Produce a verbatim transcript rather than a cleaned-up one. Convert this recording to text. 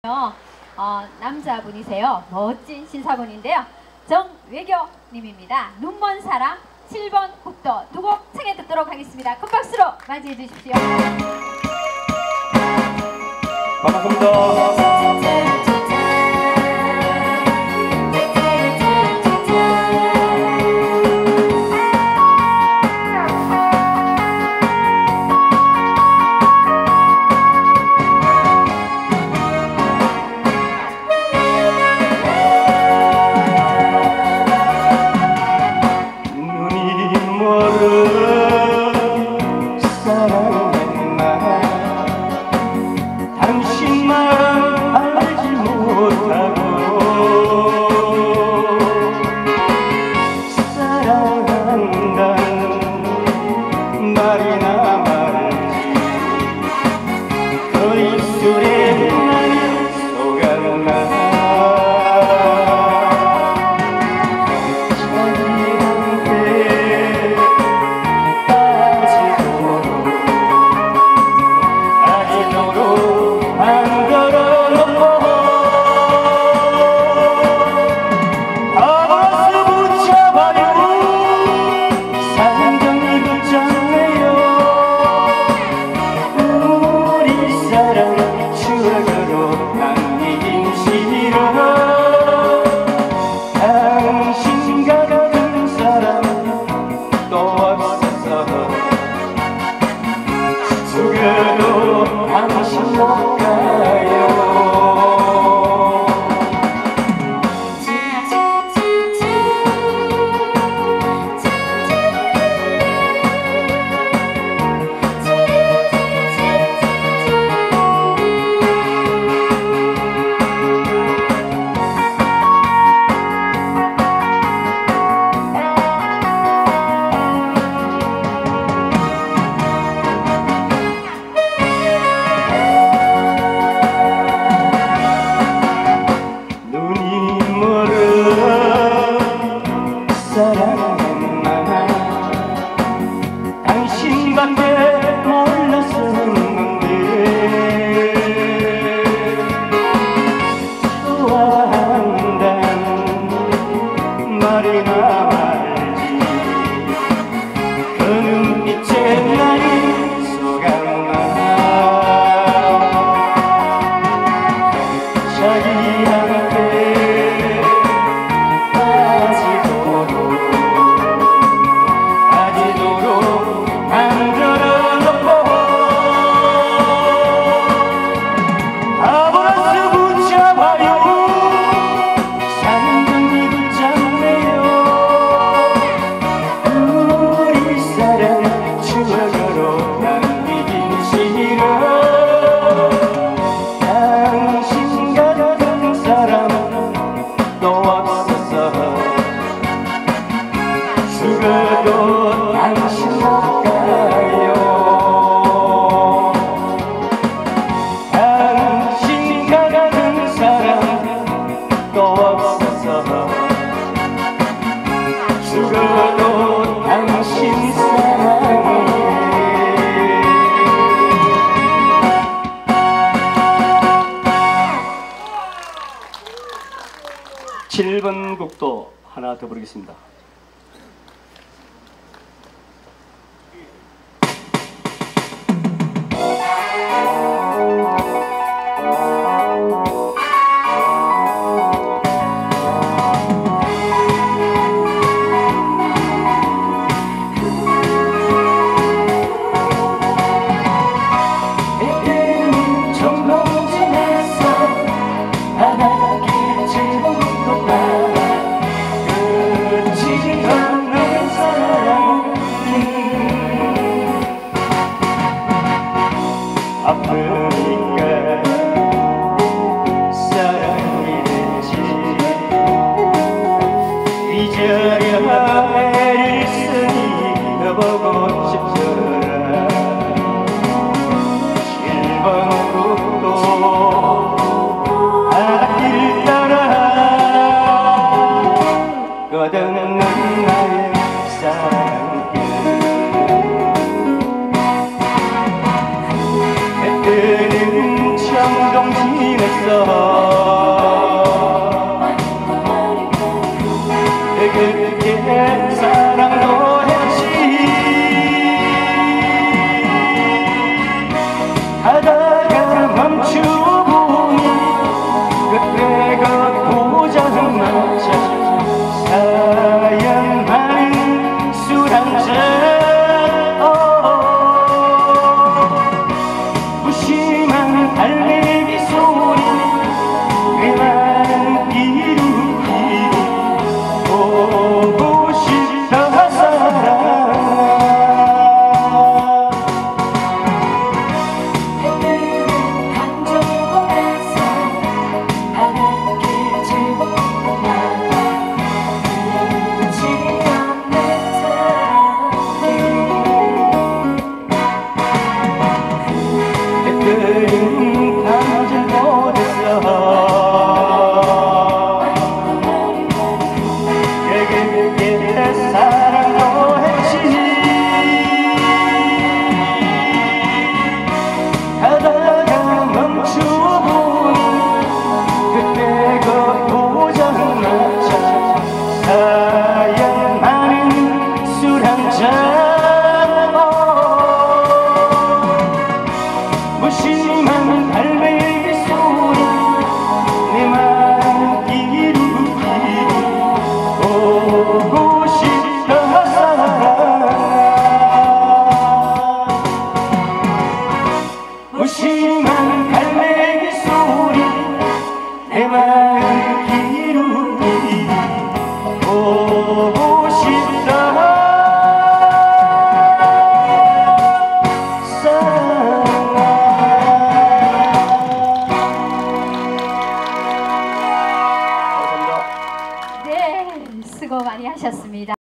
어, 남자분이세요. 멋진 신사분인데요. 정외교님입니다. 눈먼사랑 칠번국도 두 곡 청해 듣도록 하겠습니다. 큰 박수로 맞이해 주십시오. 반갑습니다. 칠번국도 하나 더 부르겠습니다. 해뜨는 청동진에서 그게 사랑도 했지. 가다가 멈추보니 그때가 도장마차 사연 많은 술 한 잔. 무심한 달래기 소리 그만 이루기로 보고 싶다 사랑. 해들은 강정고 나서 바람길 즐거운 날 끝이 없는 사랑들. 해들은 감질 못했어. 그게 사랑도 했지. 가다가 멈추보니 그때가 도장마차 사연 많은 술 한 잔. 무심한 달래기 소리 내 맘 이루기로 보고 싶다 사랑. 무심한 달래기 소리 내 맘 이루기로 보고 싶다 네, 수고 많이 하셨습니다.